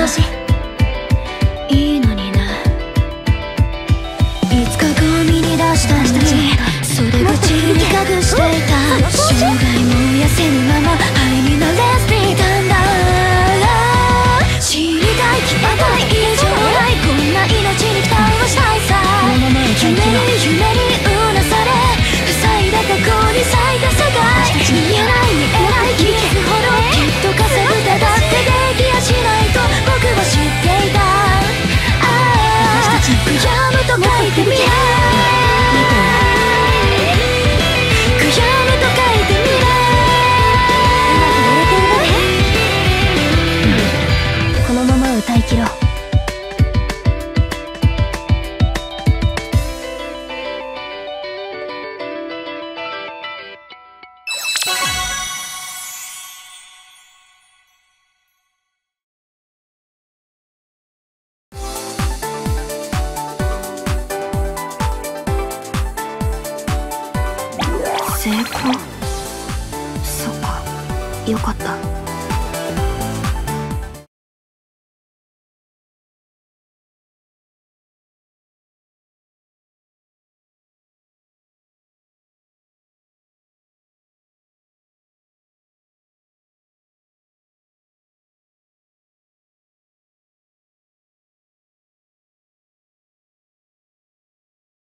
しいいのにな。いつかゴミに出したのに袖口に隠していた生涯燃やせぬまま灰になれていたんだ。死にたい消えたい以上ないこんな命に期待をしたいさ。夢にうなされ塞いだ過去に咲いた世界見えない傷ほどきっとかさぶただってできやしないと僕は知っていた。悔やむと書いてみれ悔やむと書いてみれ。このまま歌い切ろう。成功。そっか、よかった。